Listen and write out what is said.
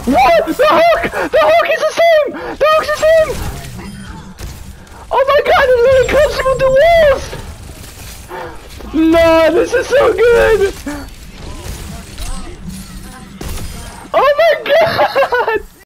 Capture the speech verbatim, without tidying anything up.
What? The hook! The hook is the same! The hook's the same! Oh my god, it literally comes from the walls! No, this is so good! Oh my god!